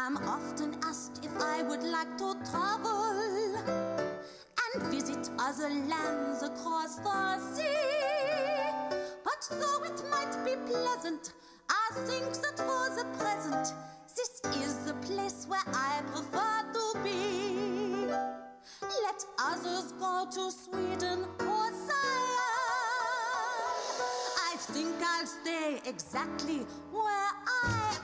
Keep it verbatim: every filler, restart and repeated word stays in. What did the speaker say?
I'm often asked if I would like to travel and visit other lands across the sea. But though it might be pleasant, I think that for the present, this is the place where I prefer to be. Let others go to Sweden or Siam. I think I'll stay exactly where I